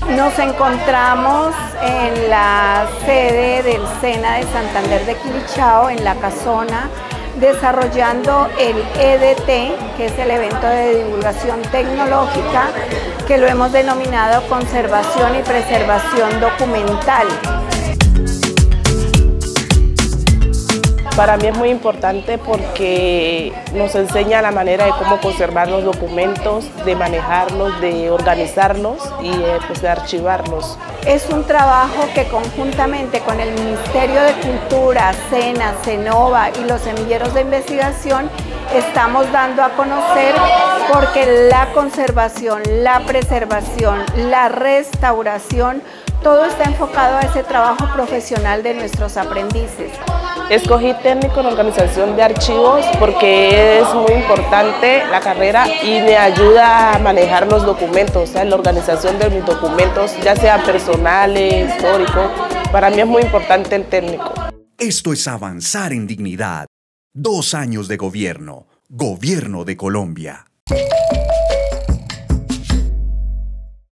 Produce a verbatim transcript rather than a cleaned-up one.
Nos encontramos en la sede del SENA de Santander de Quilichao, en la Casona, desarrollando el E D T, que es el evento de divulgación tecnológica, que lo hemos denominado Conservación y Preservación Documental. Para mí es muy importante porque nos enseña la manera de cómo conservar los documentos, de manejarlos, de organizarlos y eh, pues de archivarlos. Es un trabajo que conjuntamente con el Ministerio de Cultura, SENA, CENOVA y los semilleros de investigación estamos dando a conocer, porque la conservación, la preservación, la restauración, todo está enfocado a ese trabajo profesional de nuestros aprendices. Escogí técnico en organización de archivos porque es muy importante la carrera y me ayuda a manejar los documentos, ¿sabes? La organización de mis documentos, ya sean personales, históricos. Para mí es muy importante el técnico. Esto es avanzar en dignidad. Dos años de gobierno. Gobierno de Colombia.